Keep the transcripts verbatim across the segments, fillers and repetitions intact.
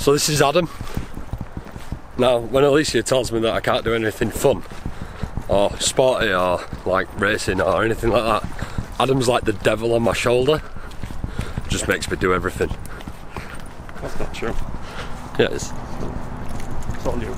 So this is Adam. Now, when Alicia tells me that I can't do anything fun or sporty or like racing or anything like that, Adam's like the devil on my shoulder. Just makes me do everything. That's not true. Yeah, it's, It's all you.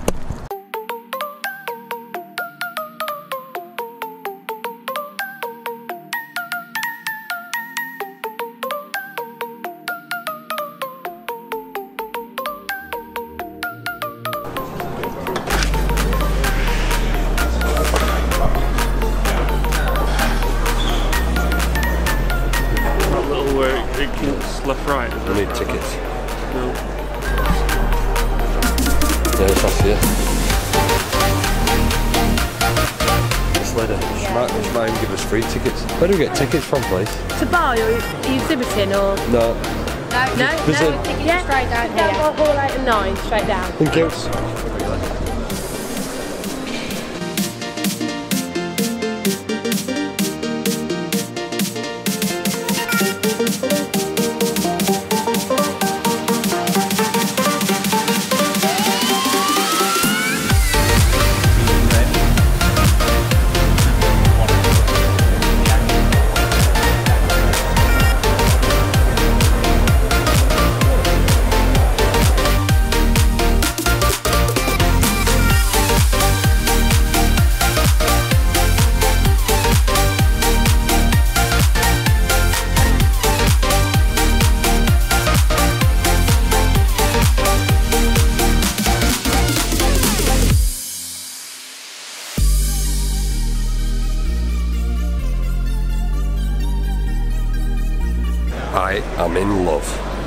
Left, right. I need tickets. No. Yeah, it's off here. This lady, she might, she might even give us free tickets. Where do we get tickets from, please? To buy, or are you exhibiting, or? No. No, no, no. Visit. Yeah, straight down here. Down hall eight and nine, straight down. Thank you. I am in love.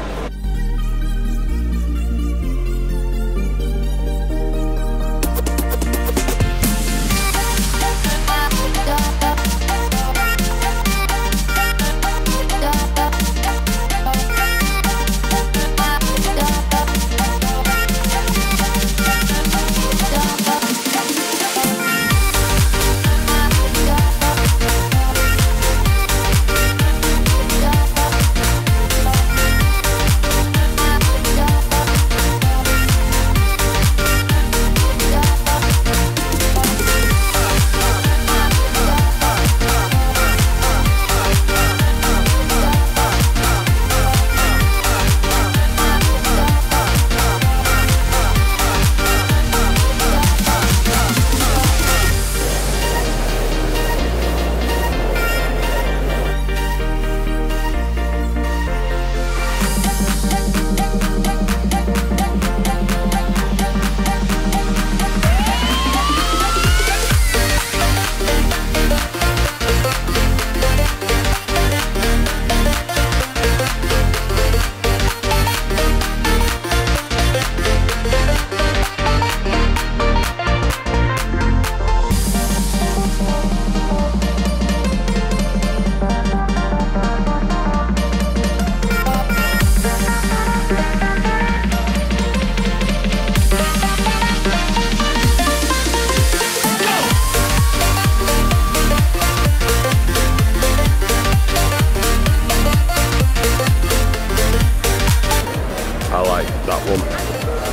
I like that one.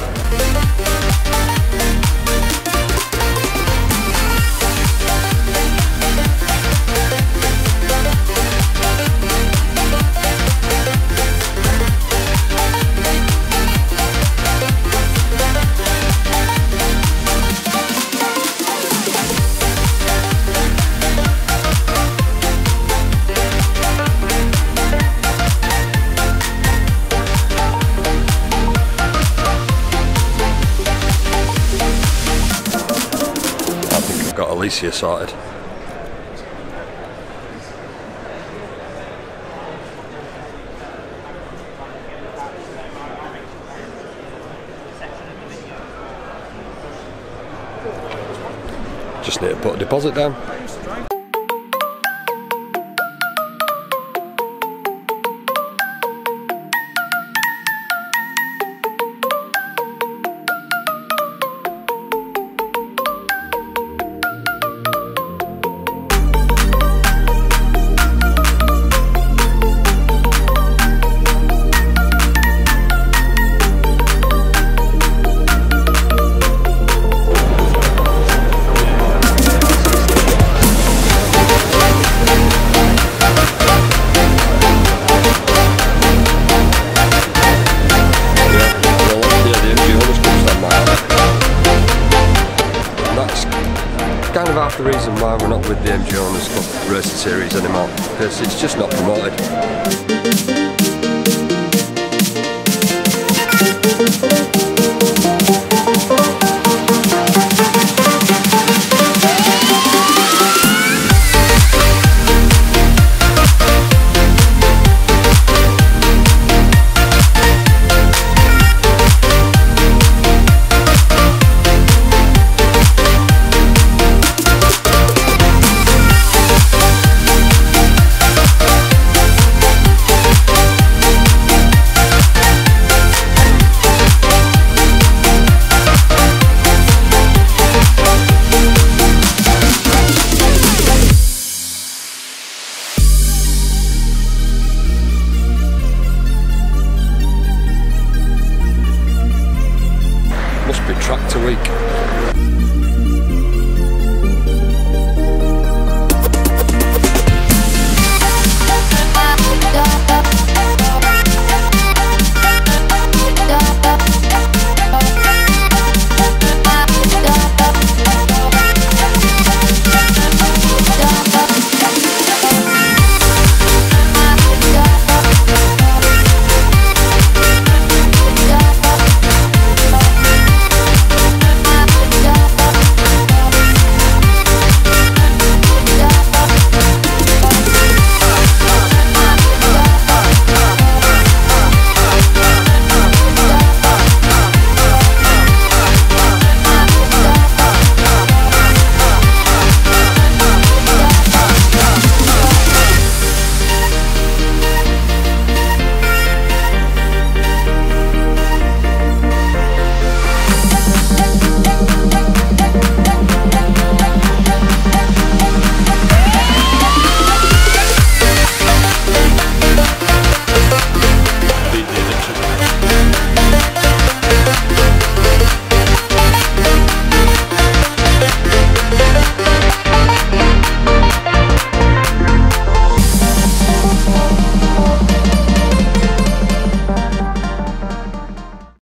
Got Alicia sorted. Just need to put a deposit down. the reason why we're not with the M G Owners Club Racing Series anymore, because it's just not promoted. Must be tractor week.